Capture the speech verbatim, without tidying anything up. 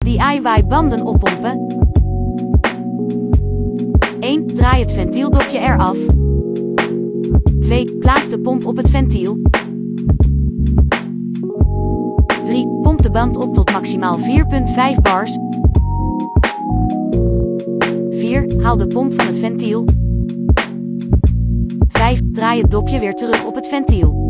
D I Y banden oppompen. één. Draai het ventieldopje eraf. twee. Plaats de pomp op het ventiel. drie. Pomp de band op tot maximaal vier komma vijf bars. vier. Haal de pomp van het ventiel. vijf. Draai het dopje weer terug op het ventiel.